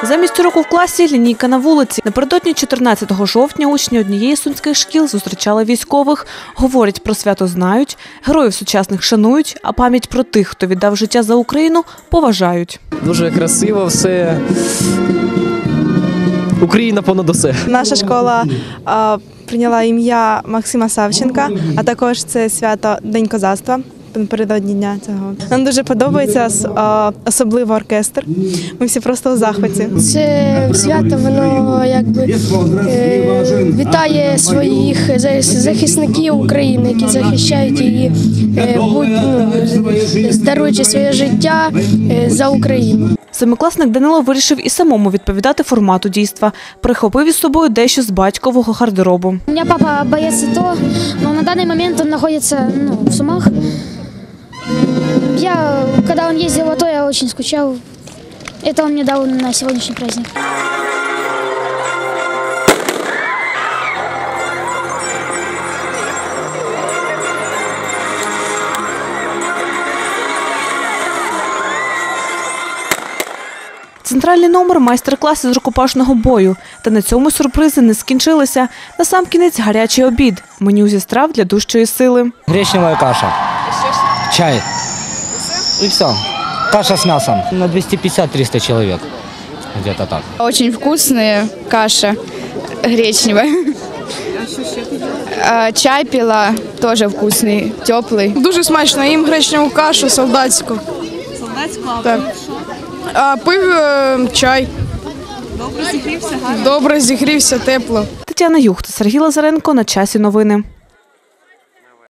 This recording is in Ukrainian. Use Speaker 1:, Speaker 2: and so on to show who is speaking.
Speaker 1: Замість уроку в класі – лінійка на вулиці. Напередодні 14 жовтня учні однієї з сумських шкіл зустрічали військових. Говорять, про свято знають, героїв сучасних шанують, а пам'ять про тих, хто віддав життя за Україну, поважають.
Speaker 2: Дуже красиво все. Україна понад усе.
Speaker 3: Наша школа прийняла ім'я Максима Савченка, а також це свято День козацтва. Напередодні дня цього. Нам дуже подобається, особливо оркестр. Ми всі просто у захваті.
Speaker 4: Це свято, воно якби вітає своїх захисників України, які захищають її, даруючи своє життя за Україну.
Speaker 1: Семикласник Данило вирішив і самому відповідати формату дійства. Прихопив із собою дещо з батькового гардеробу.
Speaker 4: У мене папа боєць АТО, але на даний момент він знаходиться в Сумах. Когда он ездил в АТО, я очень скучал. Это он мне дал на сегодняшний праздник.
Speaker 1: Центральний номер – майстер-клас із рукопашного бою. Та на цьому сюрпризи не скінчилися. Насамкінець – гарячий обід. Меню зі страв для дужчої сили.
Speaker 5: Гречневая каша, чай и все. Каша с мясом на 250-300 человек, где-то так.
Speaker 6: Очень вкусная каша гречневая. Чай пила, тоже вкусный, теплый.
Speaker 3: Дуже смачно, їм гречневу кашу солдатську.
Speaker 1: Солдатську?
Speaker 3: Так. Пив чай. Добре зігрівся? Добре зігрівся, тепло.
Speaker 1: Тетяна Юхта, Сергій Лазаренко. На часі новини.